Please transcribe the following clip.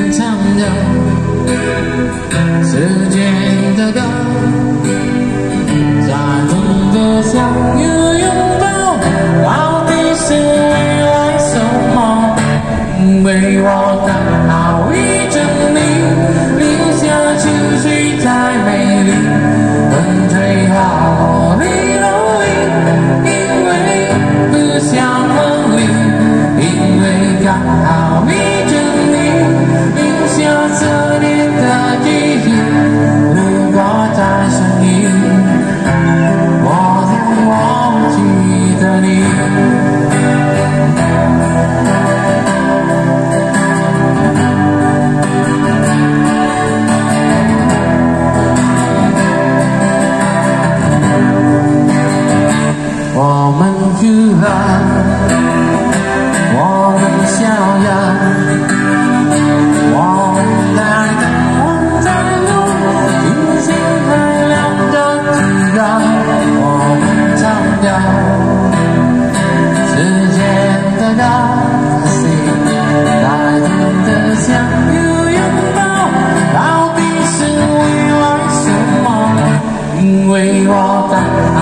唱着时间的歌，在你的相遇拥抱，到底是为了什么？因为我刚好遇着你，留下情绪太美丽，恨最好你努力，因为不想分离，因为刚好遇着你，留下这年的记忆。如果再相遇，我将忘记的你。我们娱乐，我们逍遥，我们在等，我在路，星星还亮着提高，我们唱着时间的歌，在你的相遇拥抱，到底是为了什么？因为我刚好